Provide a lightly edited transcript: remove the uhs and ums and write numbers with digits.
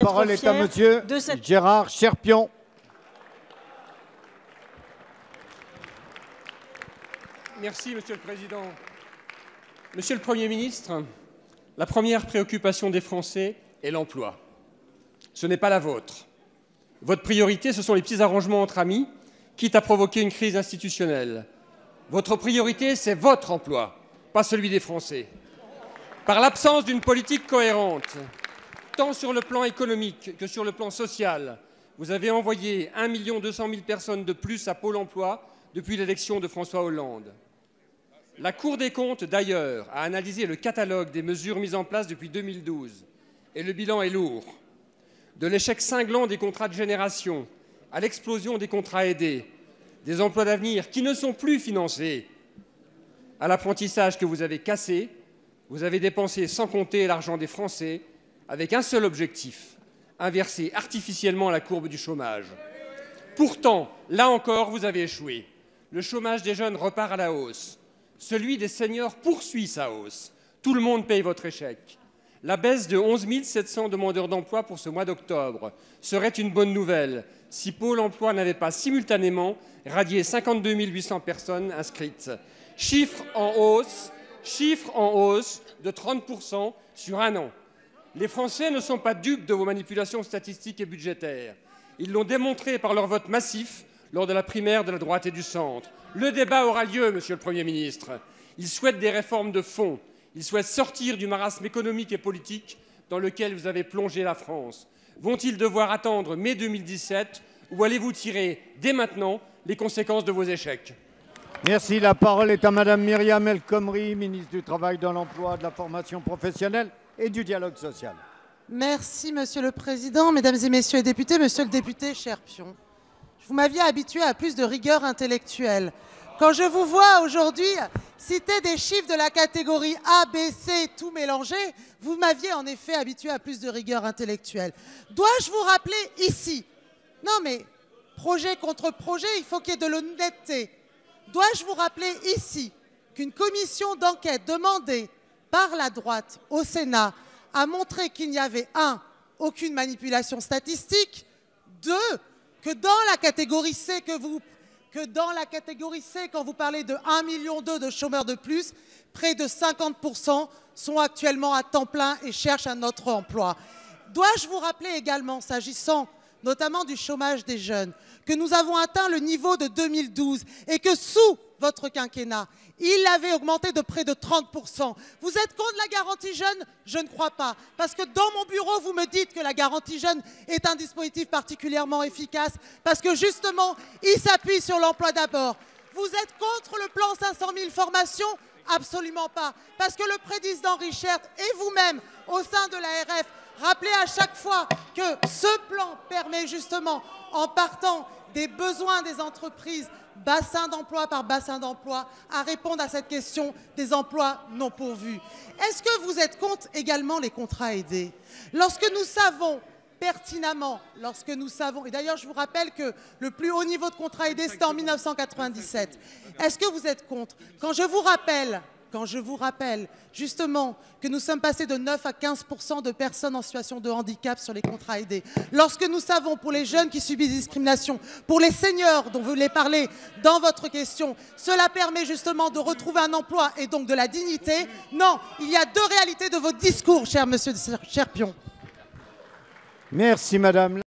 parole est à monsieur Gérard Cherpion. Merci, Monsieur le Président. Monsieur le Premier ministre, la première préoccupation des Français est l'emploi. Ce n'est pas la vôtre. Votre priorité, ce sont les petits arrangements entre amis, quitte à provoquer une crise institutionnelle. Votre priorité, c'est votre emploi, pas celui des Français. Par l'absence d'une politique cohérente, tant sur le plan économique que sur le plan social, vous avez envoyé 1 200 000 personnes de plus à Pôle emploi depuis l'élection de François Hollande. La Cour des comptes, d'ailleurs, a analysé le catalogue des mesures mises en place depuis 2012, et le bilan est lourd. De l'échec cinglant des contrats de génération à l'explosion des contrats aidés, des emplois d'avenir qui ne sont plus financés, à l'apprentissage que vous avez cassé, vous avez dépensé sans compter l'argent des Français, avec un seul objectif, inverser artificiellement la courbe du chômage. Pourtant, là encore, vous avez échoué. Le chômage des jeunes repart à la hausse. Celui des seniors poursuit sa hausse. Tout le monde paye votre échec. La baisse de 11 700 demandeurs d'emploi pour ce mois d'octobre serait une bonne nouvelle si Pôle emploi n'avait pas simultanément radié 52 800 personnes inscrites. Chiffre en hausse de 30% sur un an. Les Français ne sont pas dupes de vos manipulations statistiques et budgétaires. Ils l'ont démontré par leur vote massif lors de la primaire de la droite et du centre. Le débat aura lieu, Monsieur le Premier ministre. Ils souhaitent des réformes de fond. Ils souhaitent sortir du marasme économique et politique dans lequel vous avez plongé la France. Vont-ils devoir attendre mai 2017 ou allez-vous tirer dès maintenant les conséquences de vos échecs? Merci. La parole est à madame Myriam El Khomri, ministre du Travail, de l'Emploi, de la Formation professionnelle et du Dialogue social. Merci, Monsieur le Président. Mesdames et Messieurs les députés, Monsieur le député Cherpion, vous m'aviez habitué à plus de rigueur intellectuelle. Quand je vous vois aujourd'hui citer des chiffres de la catégorie A, B, C, tout mélangé, vous m'aviez en effet habitué à plus de rigueur intellectuelle. Dois-je vous rappeler ici, non mais projet contre projet, il faut qu'il y ait de l'honnêteté. Dois-je vous rappeler ici qu'une commission d'enquête demandée par la droite au Sénat a montré qu'il n'y avait, 1, aucune manipulation statistique, 2, que dans la catégorie C quand vous parlez de 1,2 million de chômeurs de plus, près de 50% sont actuellement à temps plein et cherchent un autre emploi. Dois-je vous rappeler également, s'agissant notamment du chômage des jeunes, que nous avons atteint le niveau de 2012 et que sous votre quinquennat, il avait augmenté de près de 30%. Vous êtes contre la garantie jeune? Je ne crois pas. Parce que dans mon bureau, vous me dites que la garantie jeune est un dispositif particulièrement efficace parce que justement, il s'appuie sur l'emploi d'abord. Vous êtes contre le plan 500 000 formations? Absolument pas. Parce que le président Richert et vous-même, au sein de l'ARF, rappelez à chaque fois que ce plan permet justement, en partant des besoins des entreprises, bassin d'emploi par bassin d'emploi, à répondre à cette question des emplois non pourvus. Est-ce que vous êtes contre également les contrats aidés? Lorsque nous savons pertinemment, et d'ailleurs je vous rappelle que le plus haut niveau de contrat aidé c'était en 1997, est-ce que vous êtes contre? Quand je vous rappelle justement que nous sommes passés de 9 à 15% de personnes en situation de handicap sur les contrats aidés, lorsque nous savons pour les jeunes qui subissent des discriminations, pour les seniors dont vous voulez parler dans votre question, cela permet justement de retrouver un emploi et donc de la dignité. Non, il y a deux réalités de votre discours, cher monsieur Cherpion. Merci madame.